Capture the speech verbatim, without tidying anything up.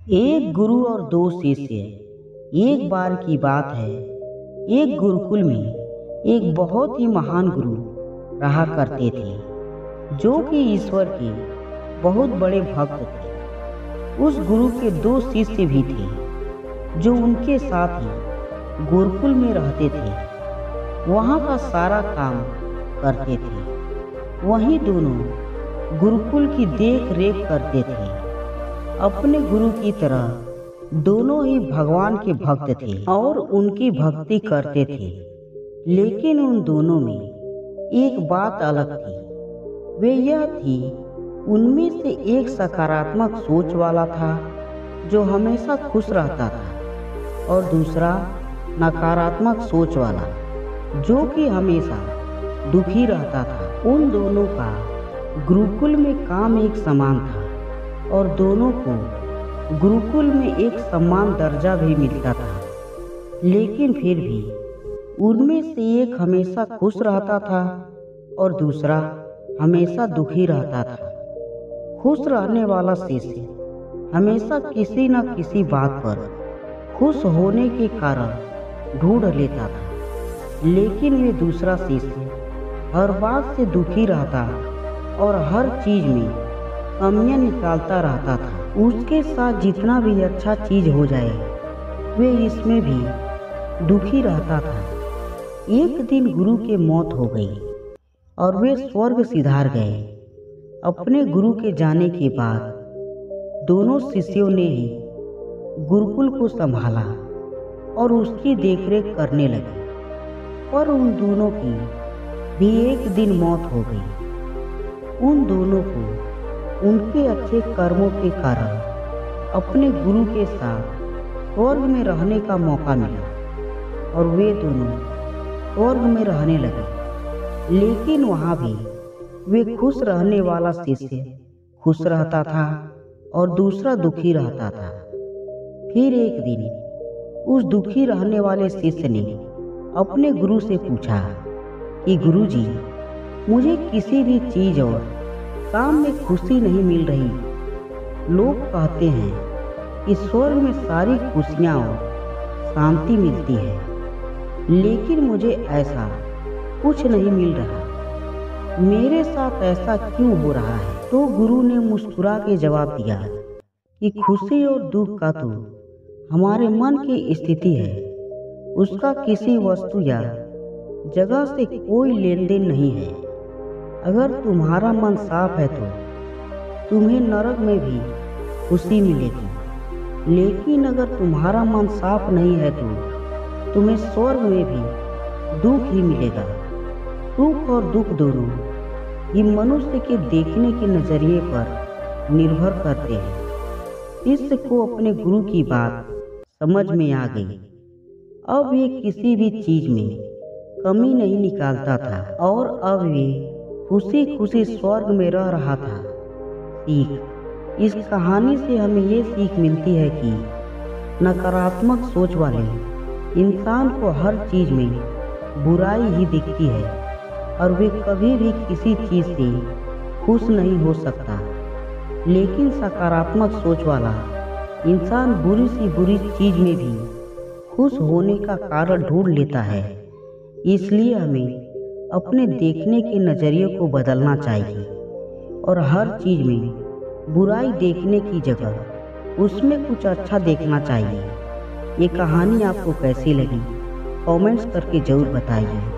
एक गुरु और दो शिष्य। एक बार की बात है, एक गुरुकुल में एक बहुत ही महान गुरु रहा करते थे, जो कि ईश्वर के बहुत बड़े भक्त थे। उस गुरु के दो शिष्य भी थे, जो उनके साथ ही गुरुकुल में रहते थे, वहाँ का सारा काम करते थे। वहीं दोनों गुरुकुल की देख रेख करते थे। अपने गुरु की तरह दोनों ही भगवान के भक्त थे और उनकी भक्ति करते थे। लेकिन उन दोनों में एक बात अलग थी। वे यह थी, उनमें से एक सकारात्मक सोच वाला था, जो हमेशा खुश रहता था, और दूसरा नकारात्मक सोच वाला, जो कि हमेशा दुखी रहता था। उन दोनों का गुरुकुल में काम एक समान था और दोनों को गुरुकुल में एक समान दर्जा भी मिलता था। लेकिन फिर भी उनमें से एक हमेशा खुश रहता था और दूसरा हमेशा दुखी रहता था। खुश रहने वाला शिष्य हमेशा किसी न किसी बात पर खुश होने के कारण ढूंढ लेता था, लेकिन वे दूसरा शिष्य हर बात से दुखी रहता और हर चीज में कमियां निकालता रहता था। उसके साथ जितना भी अच्छा चीज हो जाए, वे इसमें भी दुखी रहता था। एक दिन गुरु की मौत हो गई और वे स्वर्ग सिधार गए। अपने गुरु के जाने के बाद दोनों शिष्यों ने ही गुरुकुल को संभाला और उसकी देखरेख करने लगे। पर उन दोनों की भी एक दिन मौत हो गई। उन दोनों को उनके अच्छे कर्मों के कारण अपने गुरु के साथ स्वर्ग में रहने का मौका मिला और वे दोनों स्वर्ग में रहने लगे। लेकिन वहाँ भी वे खुश रहने वाला शिष्य खुश रहता था और दूसरा दुखी रहता था। फिर एक दिन उस दुखी रहने वाले शिष्य ने अपने गुरु से पूछा कि गुरुजी, मुझे किसी भी चीज और काम में खुशी नहीं मिल रही। लोग कहते हैं कि स्वर्ग में सारी खुशियाँ और शांति मिलती है, लेकिन मुझे ऐसा कुछ नहीं मिल रहा। मेरे साथ ऐसा क्यों हो रहा है? तो गुरु ने मुस्कुरा के जवाब दिया कि खुशी और दुख का तो हमारे मन की स्थिति है, उसका किसी वस्तु या जगह से कोई लेन देन नहीं है। अगर तुम्हारा मन साफ है तो तुम्हें नरक में भी खुशी मिलेगी, लेकिन अगर तुम्हारा मन साफ नहीं है तो तुम्हें स्वर्ग में भी दुख ही मिलेगा। सुख और दुख दोनों ही मनुष्य के देखने के नजरिए पर निर्भर करते हैं। शिष्य को अपने गुरु की बात समझ में आ गई। अब वे किसी भी चीज में कमी नहीं निकालता था और अब वे खुशी खुशी स्वर्ग में रह रहा था। सीख, इस कहानी से हमें ये सीख मिलती है कि नकारात्मक सोच वाले इंसान को हर चीज में बुराई ही दिखती है और वे कभी भी किसी चीज से खुश नहीं हो सकता। लेकिन सकारात्मक सोच वाला इंसान बुरी सी बुरी चीज में भी खुश होने का कारण ढूंढ लेता है। इसलिए हमें अपने देखने के नज़रिए को बदलना चाहिए और हर चीज़ में बुराई देखने की जगह उसमें कुछ अच्छा देखना चाहिए। ये कहानी आपको कैसी लगी, कमेंट्स करके ज़रूर बताइए।